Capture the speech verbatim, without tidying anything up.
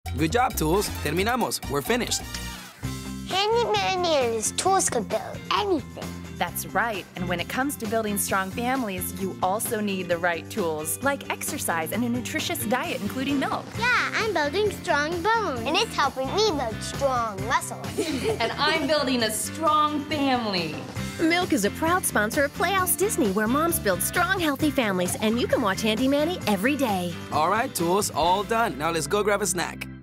Good job, Tools. Terminamos. We're finished. Handy Manny and his tools could build anything. That's right. And when it comes to building strong families, you also need the right tools, like exercise and a nutritious diet, including milk. Yeah, I'm building strong bones. And it's helping me build strong muscles. And I'm building a strong family. Milk is a proud sponsor of Playhouse Disney, where moms build strong, healthy families, and you can watch Handy Manny every day. All right, Tools, all done. Now let's go grab a snack.